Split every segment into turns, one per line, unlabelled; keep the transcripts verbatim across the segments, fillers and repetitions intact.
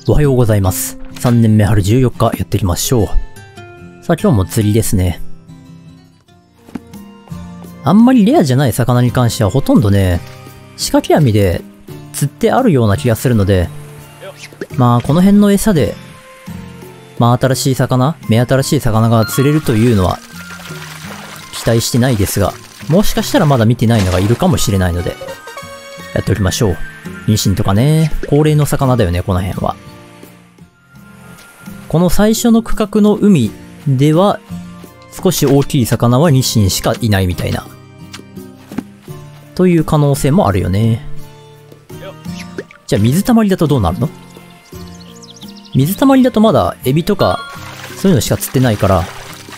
おはようございます。さんねんめ春じゅうよっかやっていきましょう。さあ今日も釣りですね。あんまりレアじゃない魚に関してはほとんどね、仕掛け網で釣ってあるような気がするので、まあこの辺の餌で、まあ新しい魚、目新しい魚が釣れるというのは期待してないですが、もしかしたらまだ見てないのがいるかもしれないので、やっておきましょう。ニシンとかね、高齢の魚だよね、この辺は。この最初の区画の海では、少し大きい魚はニシンしかいないみたいな。という可能性もあるよね。じゃあ水たまりだとどうなるの？水たまりだとまだエビとか、そういうのしか釣ってないから、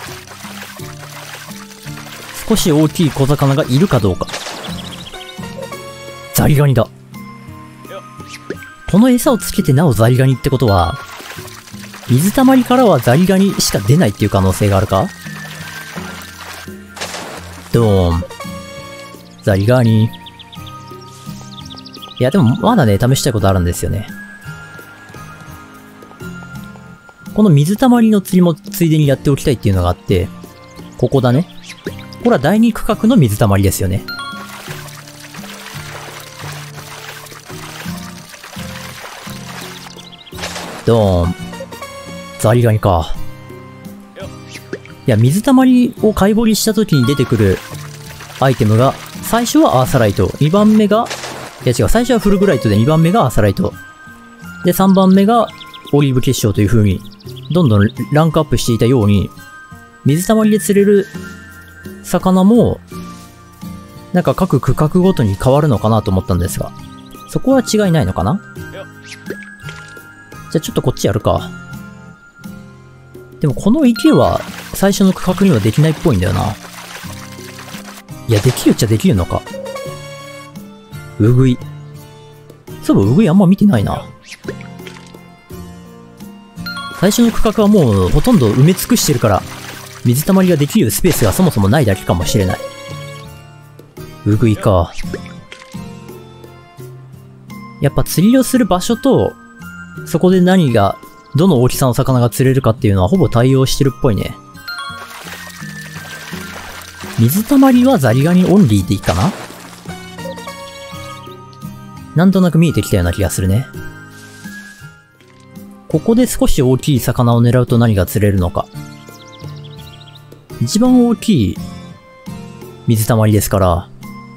少し大きい小魚がいるかどうか。ザリガニだ。この餌をつけてなおザリガニってことは、水たまりからはザリガニしか出ないっていう可能性があるか？ドーン。ザリガニ。いやでもまだね、試したいことあるんですよね。この水たまりの釣りもついでにやっておきたいっていうのがあって、ここだね。これはだいに区画の水たまりですよね。ドーン。ザリガニか。いや、水たまりを貝掘りした時に出てくるアイテムが、最初はアーサライト、にばんめが、いや違う、最初はフルグライトでにばんめがアーサライト。で、さんばんめがオリーブ結晶という風に、どんどんランクアップしていたように、水たまりで釣れる魚も、なんか各区画ごとに変わるのかなと思ったんですが、そこは違いないのかな？じゃあちょっとこっちやるか。でもこの池は最初の区画にはできないっぽいんだよな。いや、できるっちゃできるのか。ウグイ。そういえばウグイあんま見てないな。最初の区画はもうほとんど埋め尽くしてるから、水たまりができるスペースがそもそもないだけかもしれない。ウグイか。やっぱ釣りをする場所と、そこで何が、どの大きさの魚が釣れるかっていうのはほぼ対応してるっぽいね。水たまりはザリガニオンリーでいいかな？なんとなく見えてきたような気がするね。ここで少し大きい魚を狙うと何が釣れるのか。一番大きい水たまりですから、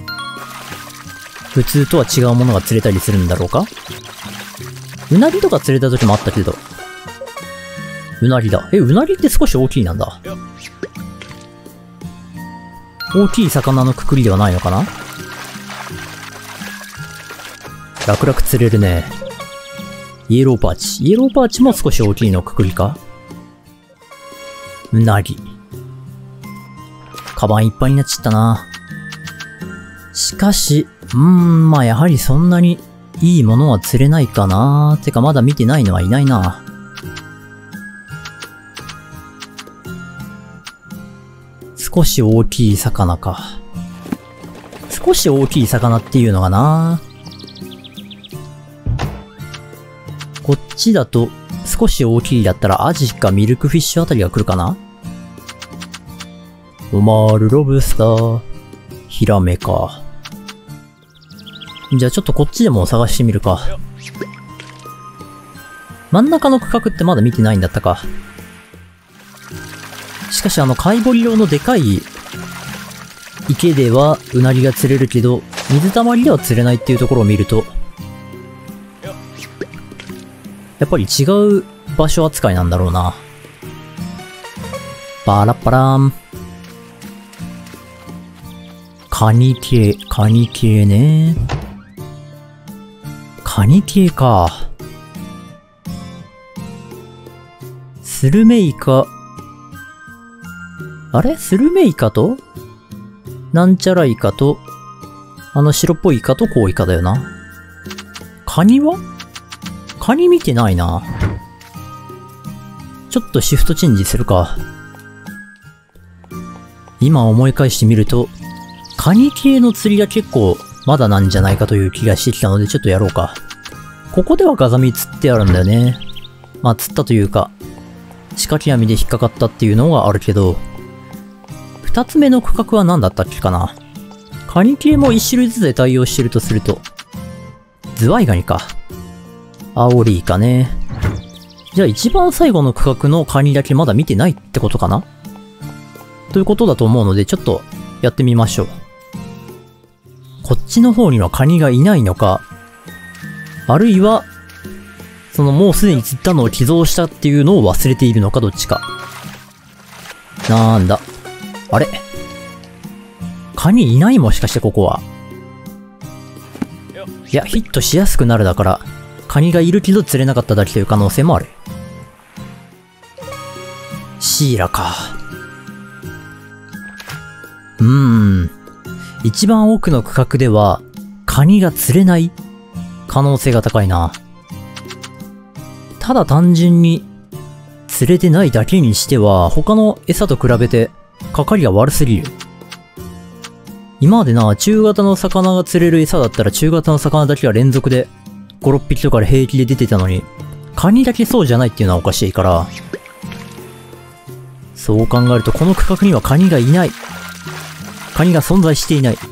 普通とは違うものが釣れたりするんだろうか？うなぎとか釣れた時もあったけど。うなぎだ。え、うなぎって少し大きいなんだ。大きい魚のくくりではないのかな？楽々釣れるね。イエローパーチ。イエローパーチも少し大きいのくくりか？うなぎ。カバンいっぱいになっちゃったな。しかし、うーん、まあやはりそんなにいいものは釣れないかな。てかまだ見てないのはいないな。少し大きい魚か。少し大きい魚っていうのがな。こっちだと少し大きいだったらアジかミルクフィッシュあたりが来るかな。オマールロブスター。ヒラメか。じゃあちょっとこっちでも探してみるか。真ん中の区画ってまだ見てないんだったか。しかしあの貝掘り用のでかい池ではうなぎが釣れるけど、水たまりでは釣れないっていうところを見ると、やっぱり違う場所扱いなんだろうな。パラッパラーン。カニ系、カニ系ね。カニ系か。スルメイカ。あれスルメイカとなんちゃらイカと、あの白っぽいイカとコウイカだよな。カニはカニ見てないな。ちょっとシフトチェンジするか。今思い返してみると、カニ系の釣りが結構まだなんじゃないかという気がしてきたのでちょっとやろうか。 ここではガザミ釣ってあるんだよね。まあ釣ったというか、仕掛け網で引っかかったっていうのがあるけど、二つ目の区画は何だったっけかな。カニ系も一種類ずつで対応してるとすると、ズワイガニか。アオリイカね。じゃあ一番最後の区画のカニだけまだ見てないってことかなということだと思うので、ちょっとやってみましょう。こっちの方にはカニがいないのか、あるいは、そのもうすでに釣ったのを寄贈したっていうのを忘れているのかどっちか。なんだ。あれカニいないもしかしてここは。いや、ヒットしやすくなるだから、カニがいるけど釣れなかっただけという可能性もある。シイラか。うーん。一番奥の区画では、カニが釣れない可能性が高いな。ただ単純に、釣れてないだけにしては、他の餌と比べて、かかりが悪すぎる。今までな、中型の魚が釣れる餌だったら中型の魚だけが連続でご、ろっぴきとかで平気で出てたのに、カニだけそうじゃないっていうのはおかしいから、そう考えるとこの区画にはカニがいない。カニが存在していない。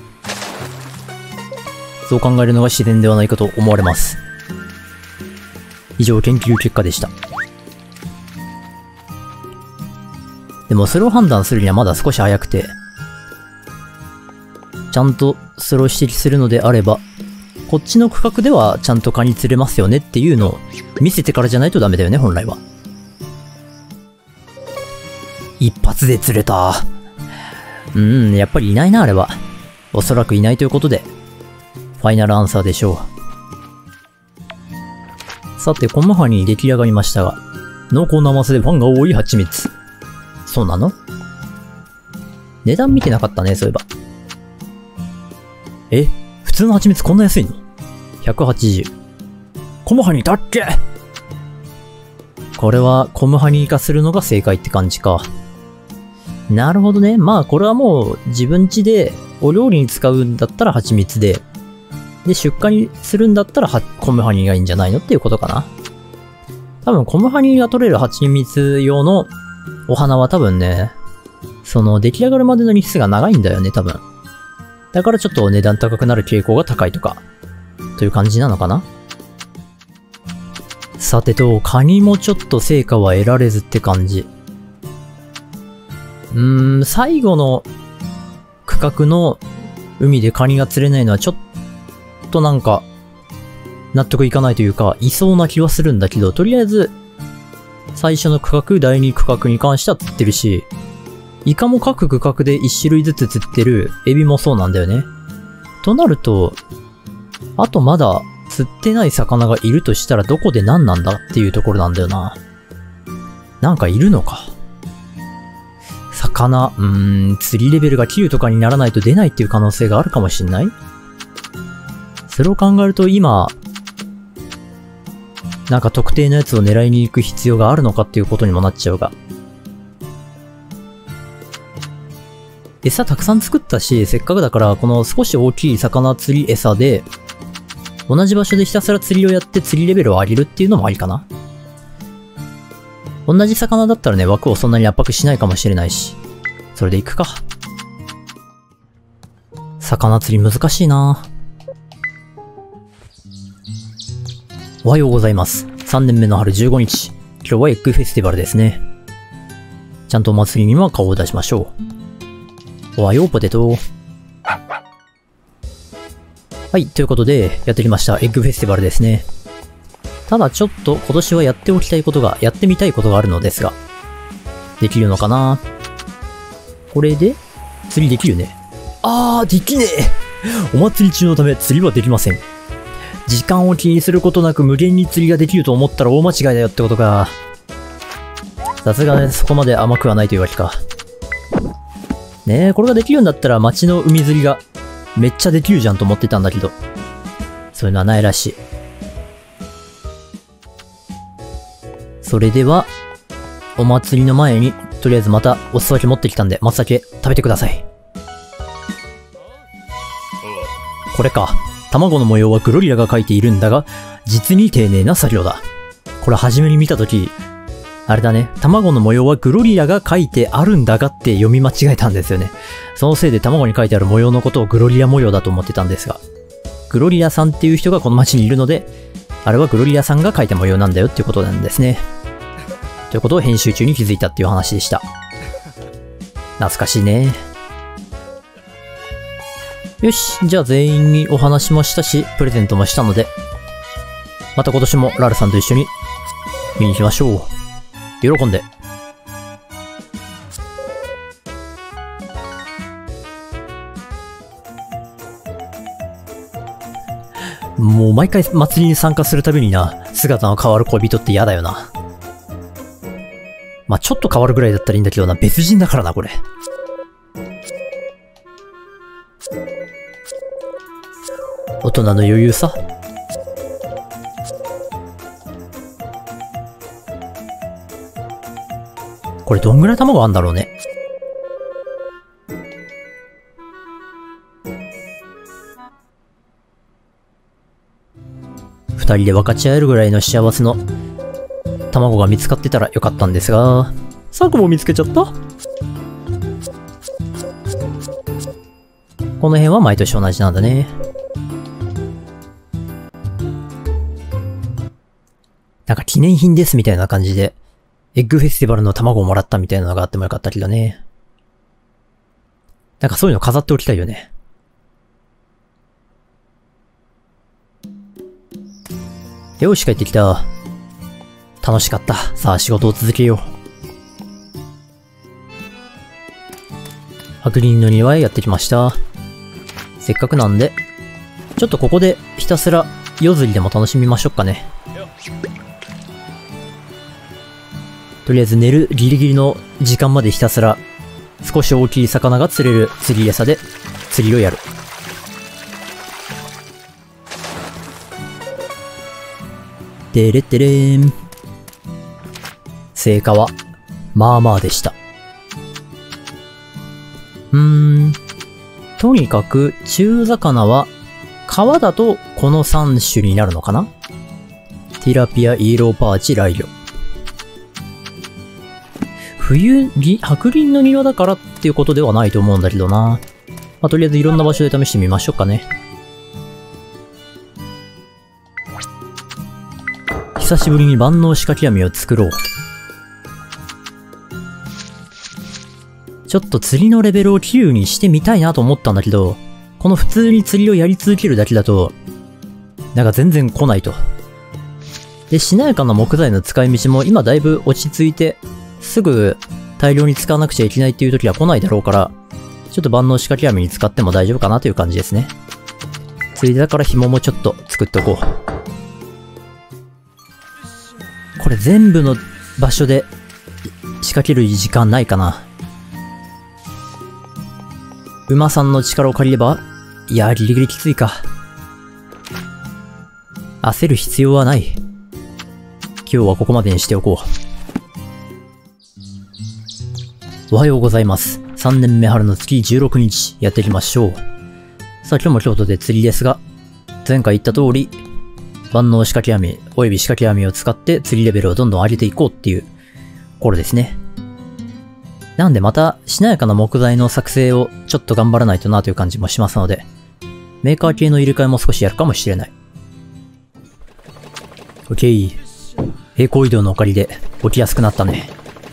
そう考えるのが自然ではないかと思われます。以上研究結果でした。でもそれを判断するにはまだ少し早くて、ちゃんとそれを指摘するのであれば、こっちの区画ではちゃんとカニ釣れますよねっていうのを見せてからじゃないとダメだよね、本来は。一発で釣れた。うーん、やっぱりいないな、あれは。おそらくいないということで、ファイナルアンサーでしょう。さて、コムハニー出来上がりましたが、濃厚な甘さでファンが多い蜂蜜。そうなの？値段見てなかったね、そういえば。え？普通の蜂蜜こんな安いの？ ひゃくはちじゅう。コムハニーだっけ？これはコムハニー化するのが正解って感じか。なるほどね。まあこれはもう自分家でお料理に使うんだったら蜂蜜で、で出荷にするんだったらはコムハニーがいいんじゃないのっていうことかな。多分コムハニーが取れる蜂蜜用のお花は多分ね、その出来上がるまでの日数が長いんだよね、多分。だからちょっと値段高くなる傾向が高いとか、という感じなのかな。さてと、カニもちょっと成果は得られずって感じ。うーん、最後の区画の海でカニが釣れないのはちょっとなんか、納得いかないというか、いそうな気はするんだけど、とりあえず、最初の区画、第二区画に関しては釣ってるし、イカも各区画で一種類ずつ釣ってる、エビもそうなんだよね。となると、あとまだ釣ってない魚がいるとしたらどこで何なんだっていうところなんだよな。なんかいるのか。魚、うーん、釣りレベルがきゅうとかにならないと出ないっていう可能性があるかもしんない？それを考えると今、なんか特定のやつを狙いに行く必要があるのかっていうことにもなっちゃうが。餌たくさん作ったし、せっかくだからこの少し大きい魚釣り餌で、同じ場所でひたすら釣りをやって釣りレベルを上げるっていうのもありかな。同じ魚だったらね、枠をそんなに圧迫しないかもしれないし。それで行くか。魚釣り難しいな。おはようございます。さんねんめの春じゅうごにち。今日はエッグフェスティバルですね。ちゃんとお祭りには顔を出しましょう。おはようポテト。はい、ということで、やってきました。エッグフェスティバルですね。ただちょっと今年はやっておきたいことが、やってみたいことがあるのですが、できるのかな？これで、釣りできるね。あー、できねえ！お祭り中のため釣りはできません。時間を気にすることなく無限に釣りができると思ったら大間違いだよってことか。さすがね、そこまで甘くはないというわけか。ねえ、これができるんだったら街の海釣りがめっちゃできるじゃんと思ってたんだけど、そういうのはないらしい。それでは、お祭りの前に、とりあえずまたお裾分け持ってきたんで、松茸食べてください。これか。 卵の模様はグロリラが描いているんだが、実に丁寧な作業だ。これ初めに見たとき、あれだね、卵の模様はグロリラが描いてあるんだがって読み間違えたんですよね。そのせいで卵に書いてある模様のことをグロリラ模様だと思ってたんですが、グロリラさんっていう人がこの街にいるので、あれはグロリラさんが描いた模様なんだよっていうことなんですね。ということを編集中に気づいたっていう話でした。懐かしいね。よし、じゃあ全員にお話もしたし、プレゼントもしたので、また今年もラルさんと一緒に見に行きましょう。喜んで。もう毎回祭りに参加するたびにな、姿の変わる恋人って嫌だよな。まあ、ちょっと変わるぐらいだったらいいんだけどな、別人だからな、これ。大人の余裕さ。これどんぐらい卵あんだろうね。二人で分かち合えるぐらいの幸せの卵が見つかってたらよかったんですが、サクも見つけちゃった。この辺は毎年同じなんだね。なんか記念品ですみたいな感じで、エッグフェスティバルの卵をもらったみたいなのがあってもよかったけどね。なんかそういうの飾っておきたいよね。よし、帰ってきた。楽しかった。さあ仕事を続けよう。白輪の庭へやってきました。せっかくなんで、ちょっとここでひたすら夜釣りでも楽しみましょうかね。とりあえず寝るギリギリの時間までひたすら少し大きい魚が釣れる釣り餌で釣りをやる。てれってれーん。成果はまあまあでした。うーん。とにかく中魚は川だとこのさん種になるのかな。ティラピア、イエローパーチ、ライギョ。冬、白輪の庭だからっていうことではないと思うんだけどな。まあ、とりあえずいろんな場所で試してみましょうかね。久しぶりに万能仕掛け網を作ろう。ちょっと釣りのレベルをきゅうにしてみたいなと思ったんだけど、この普通に釣りをやり続けるだけだと、なんか全然来ないと。で、しなやかな木材の使い道も今だいぶ落ち着いて、すぐ大量に使わなくちゃいけないっていう時は来ないだろうから、ちょっと万能仕掛け網に使っても大丈夫かなという感じですね。ついでだから紐もちょっと作っておこう。これ全部の場所で仕掛ける時間ないかな。馬さんの力を借りれば、いやーギリギリきついか。焦る必要はない。今日はここまでにしておこう。おはようございます。さんねんめ春の月じゅうろくにちやっていきましょう。さあ今日も京都で釣りですが、前回言った通り、万能仕掛け網および仕掛け網を使って釣りレベルをどんどん上げていこうっていう頃ですね。なんでまたしなやかな木材の作成をちょっと頑張らないとなという感じもしますので、メーカー系の入れ替えも少しやるかもしれない。OK。平行移動のおかげで起きやすくなったね。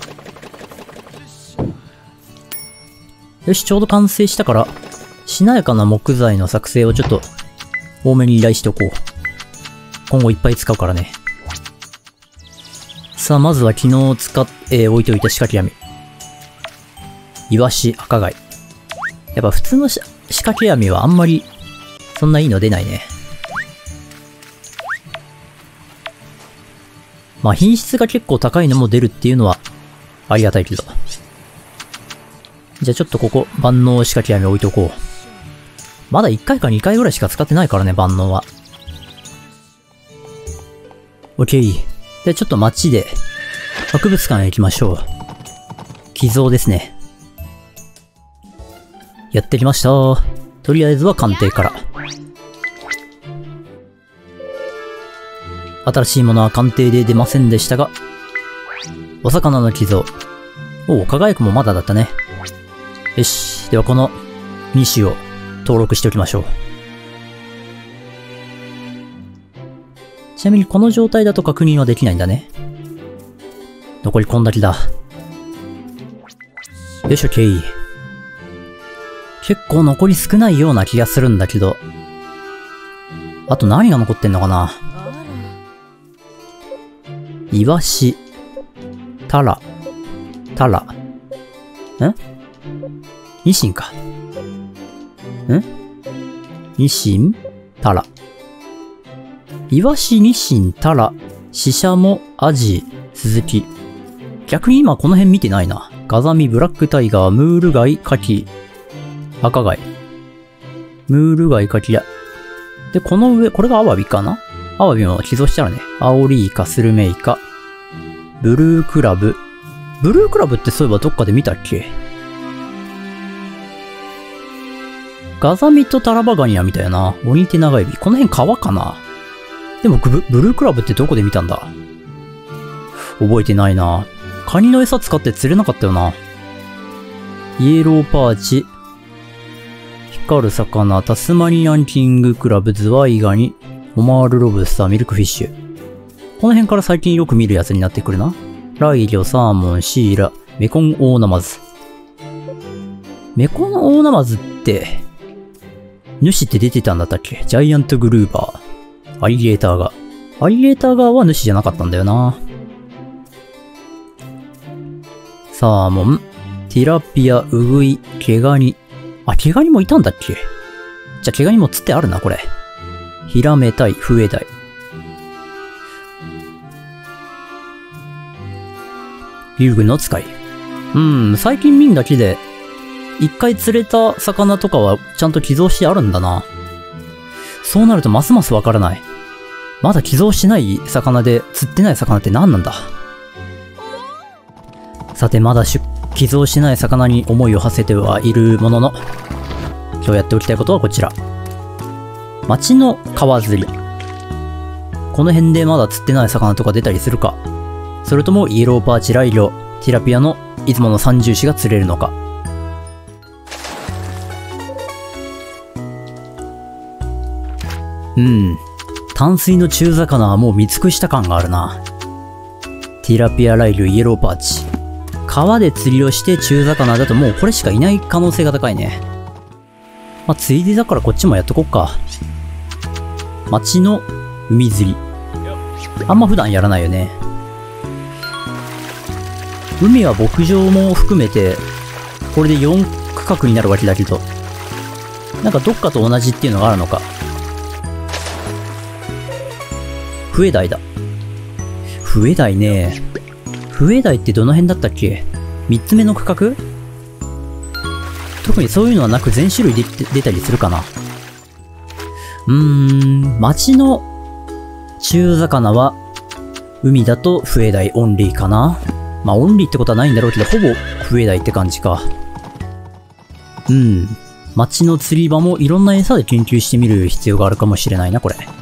よし、ちょうど完成したから、しなやかな木材の作成をちょっと多めに依頼しておこう。今後いっぱい使うからね。さあ、まずは昨日使って、えー、置いておいた仕掛け網。イワシ、赤貝。やっぱ普通の仕掛け網はあんまり、そんないいの出ないね。まあ品質が結構高いのも出るっていうのは、ありがたいけど。じゃあちょっとここ、万能仕掛け網置いとこう。まだいっかいかにかいぐらいしか使ってないからね、万能は。OK。じゃあちょっと街で、博物館へ行きましょう。寄贈ですね。やってきました。とりあえずは鑑定から。 新しいものは鑑定で出ませんでしたが、お魚の寄贈。おお、輝くもまだだったね。よし。ではこのに種を登録しておきましょう。ちなみにこの状態だと確認はできないんだね。残りこんだけだ。よいしょ、ケイ。結構残り少ないような気がするんだけど。あと何が残ってんのかな。イワシ、タラ、タラ。んニシンか。んニシン、タラ。イワシ、ニシン、タラ、シシャモ、アジ、スズキ。逆に今この辺見てないな。ガザミ、ブラックタイガー、ムール貝、カキ、赤貝。ムール貝、カキだ。で、この上、これがアワビかな？アワビも寄贈したらね。アオリイカ、スルメイカ、ブルークラブ。ブルークラブってそういえばどっかで見たっけ？ガザミとタラバガニは見たよな。オニテナガエビ。この辺川かな？でもブ、ブルークラブってどこで見たんだ？覚えてないな。カニの餌使って釣れなかったよな。イエローパーチ、光る魚、タスマニアンキングクラブ、ズワイガニ、オマールロブスター、ミルクフィッシュ。この辺から最近よく見るやつになってくるな。ライギョ、サーモン、シーラ、メコンオオナマズ。メコンオオナマズって、主って出てたんだったっけ？ジャイアントグルーバー。アリゲーターが。アリゲーター側は主じゃなかったんだよな。サーモン、ティラピア、ウグイ、ケガニ。あ、ケガニもいたんだっけ？じゃあケガニも釣ってあるな、これ。ヒラメタイ、フエダイ。竜軍の使い。うん、最近見んだけで、一回釣れた魚とかはちゃんと寄贈してあるんだな。そうなるとますますわからない。まだ寄贈してない魚で釣ってない魚って何なんだ？さて、まだ寄贈しない魚に思いを馳せてはいるものの、今日やっておきたいことはこちら。町の川釣り。この辺でまだ釣ってない魚とか出たりするか。それともイエローパーチ、ライギョ、ティラピアのいつもの三重視が釣れるのか。うん。淡水の中魚はもう見尽くした感があるな。ティラピア、ライギョ、イエローパーチ。川で釣りをして中魚だともうこれしかいない可能性が高いね。まあ、ついでだからこっちもやっとこっか。町の海釣り。あんま普段やらないよね。海は牧場も含めて、これでよん区画になるわけだけど、なんかどっかと同じっていうのがあるのか。笛台だ。笛台ね。笛台ってどの辺だったっけ？三つ目の区画？特にそういうのはなく全種類で出たりするかな。うーん、町の中魚は、海だと笛台オンリーかな。まあオンリーってことはないんだろうけど、ほぼ笛台って感じか。うん。町の釣り場もいろんな餌で研究してみる必要があるかもしれないな、これ。